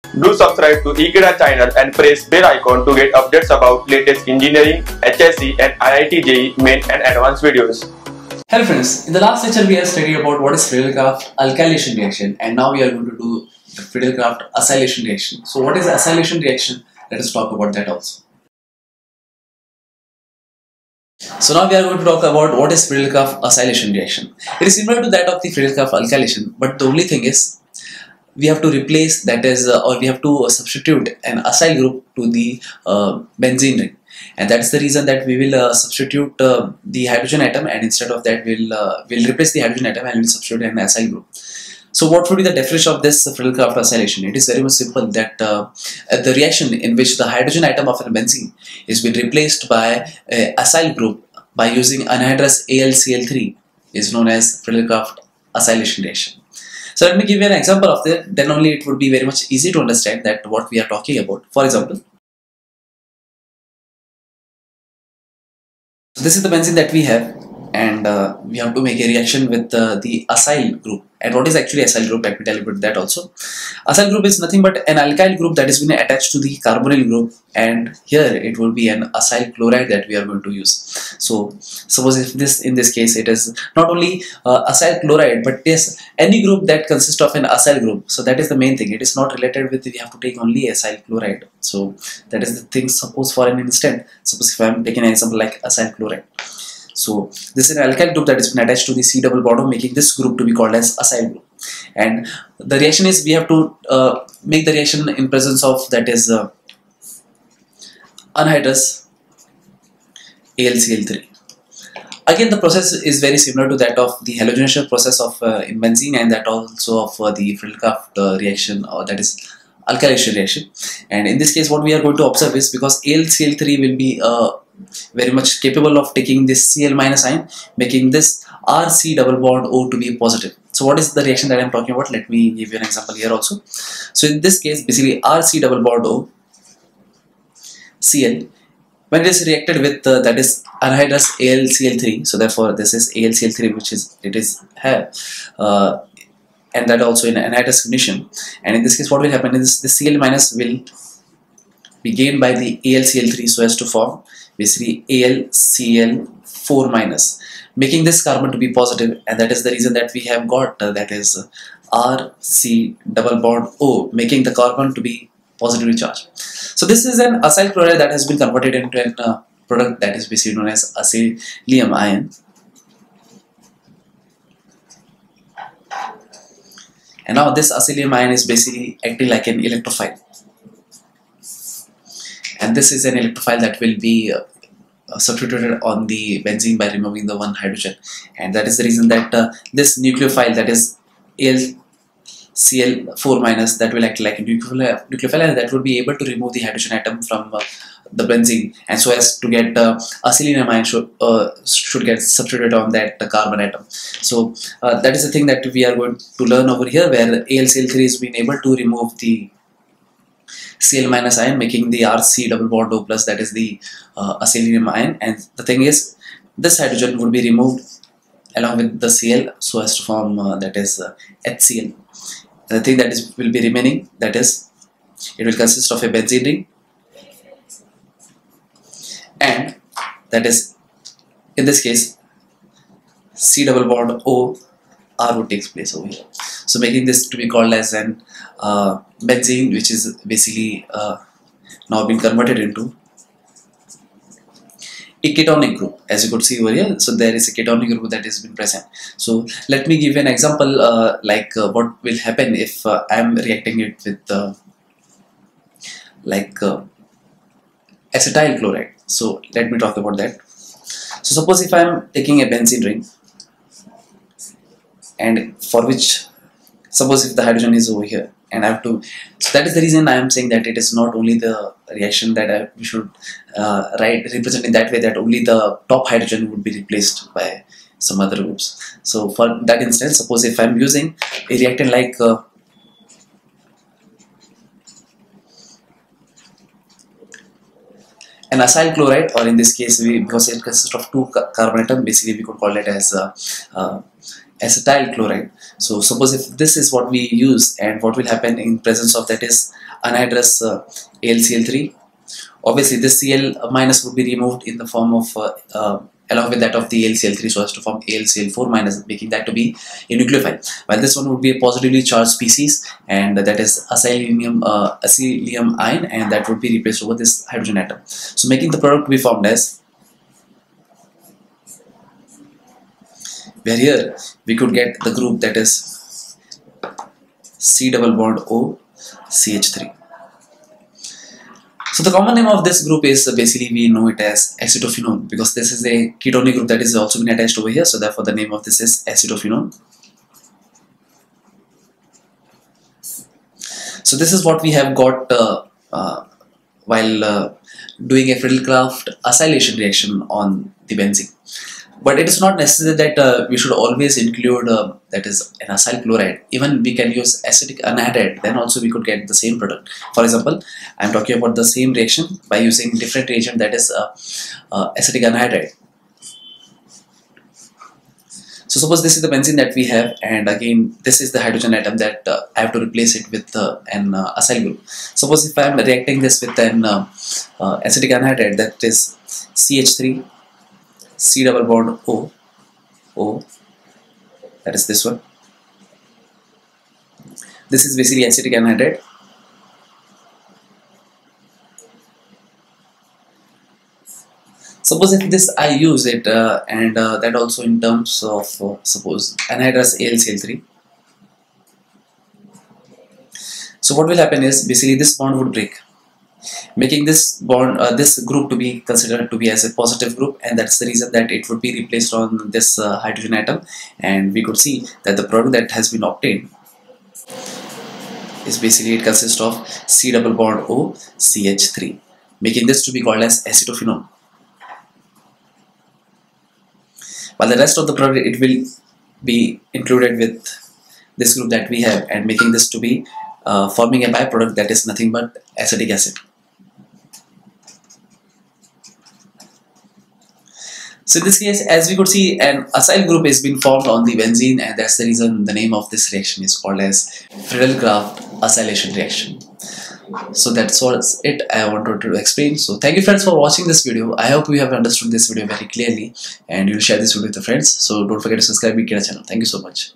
Do subscribe to Ekeeda channel and press bell icon to get updates about latest engineering, HSC and IIT JEE main and advanced videos. Hello friends, in the last lecture we have studied about what is Friedel-Crafts alkylation reaction, and now we are going to do the Friedel-Crafts acylation reaction. So what is the acylation reaction? Let us talk about that also. So now we are going to talk about what is Friedel-Crafts acylation reaction. It is similar to that of the Friedel-Crafts alkylation, but the only thing is we have to replace, that is, or we have to substitute an acyl group to the benzene ring, and that's the reason that we will substitute the hydrogen atom, and instead of that we'll replace the hydrogen atom and we'll substitute an acyl group. So what would be the definition of this Friedel-Crafts acylation? It is very much simple, that the reaction in which the hydrogen atom of a benzene is being replaced by a acyl group by using anhydrous AlCl3 is known as Friedel-Crafts acylation reaction. So let me give you an example of that, then only it would be very much easy to understand that what we are talking about. For example, so this is the benzene that we have, and we have to make a reaction with the acyl group. And what is actually acyl group? Let me tell you about that also. Acyl group is nothing but an alkyl group that is been attached to the carbonyl group, and here it will be an acyl chloride that we are going to use. So suppose if this, in this case, it is not only acyl chloride, but yes, any group that consists of an acyl group. So that is the main thing. It is not related with, we have to take only acyl chloride. So that is the thing. Suppose for an instant, suppose if I am taking an example like acyl chloride. So this is an alkyl group that is been attached to the C double bond, making this group to be called as acyl group. And the reaction is, we have to make the reaction in presence of, that is, anhydrous AlCl3. Again, the process is very similar to that of the halogenation process of in benzene, and that also of the Friedel-Crafts reaction, or that is alkylation reaction. And in this case, what we are going to observe is, because AlCl3 will be very much capable of taking this Cl minus ion, making this Rc double bond O to be positive. So what is the reaction that I am talking about? Let me give you an example here also. So in this case, basically Rc double bond O Cl, when it is reacted with that is anhydrous AlCl3, so therefore this is AlCl3, which is, it is have and that also in anhydrous condition. And in this case, what will happen is the Cl minus will be gained by the AlCl3 so as to form basically AlCl4 minus, making this carbon to be positive, and that is the reason that we have got that is Rc double bond O, making the carbon to be positively charged. So this is an acyl chloride that has been converted into a product that is basically known as acylium ion. And now this acylium ion is basically acting like an electrophile. And this is an electrophile that will be substituted on the benzene by removing the one hydrogen. And that is the reason that this nucleophile, that is AlCl4 minus, that will act like a nucleophile, and that will be able to remove the hydrogen atom from the benzene, and so as to get acylium ion should get substituted on that carbon atom. So that is the thing that we are going to learn over here, where AlCl3 is being able to remove the Cl minus ion, making the Rc double bond O plus, that is the acylium ion. And the thing is, this hydrogen would be removed along with the Cl so as to form that is HCl. And the thing that is will be remaining, that is, it will consist of a benzene ring, and that is, in this case, C double bond O R would take place over here. So making this to be called as an benzene, which is basically now been converted into a ketonic group, as you could see over here. So there is a ketonic group that has been present. So let me give you an example like what will happen if I am reacting it with acetyl chloride. So let me talk about that. So suppose if I am taking a benzene ring, and for which, suppose if the hydrogen is over here, and I have to, so that is the reason I am saying that it is not only the reaction that we should represent in that way, that only the top hydrogen would be replaced by some other groups. So for that instance, suppose if I am using a reactant like an acyl chloride, or in this case, because it consists of two carbon atoms, basically we could call it as acetyl chloride. So suppose if this is what we use, and what will happen in presence of that is anhydrous AlCl3. Obviously this Cl minus would be removed in the form of along with that of the AlCl3, so as to form AlCl4 minus, making that to be a nucleophile, while this one would be a positively charged species, and that is acylium ion, and that would be replaced over this hydrogen atom, so making the product to be formed as, where here we could get the group that is C double bond O CH3. So the common name of this group is basically we know it as acetophenone, because this is a ketonic group that is also been attached over here, so therefore the name of this is acetophenone. So this is what we have got while doing a Friedel-Crafts acylation reaction on the benzene. But it is not necessary that we should always include that is an acyl chloride. Even we can use acetic anhydride, then also we could get the same product. For example, I am talking about the same reaction by using different reagent, that is acetic anhydride. So suppose this is the benzene that we have, and again this is the hydrogen atom that I have to replace it with an acyl group. Suppose if I am reacting this with an acetic anhydride, that is CH3 C double bond O, that is this one. This is basically acetic anhydride. Suppose if this I use it and that also in terms of suppose anhydrous AlCl3. So what will happen is basically this bond would break, making this bond, this group to be considered to be as a positive group, and that's the reason that it would be replaced on this hydrogen atom, and we could see that the product that has been obtained is basically, it consists of C double bond O CH3, making this to be called as acetophenone. While the rest of the product, it will be included with this group that we have, and making this to be forming a byproduct that is nothing but acetic acid. So in this case, as we could see, an acyl group has been formed on the benzene, and that's the reason the name of this reaction is called as Friedel-Crafts acylation reaction. So that's all it I wanted to explain. So thank you friends for watching this video. I hope you have understood this video very clearly, and you'll share this video with your friends. So don't forget to subscribe to our channel. Thank you so much.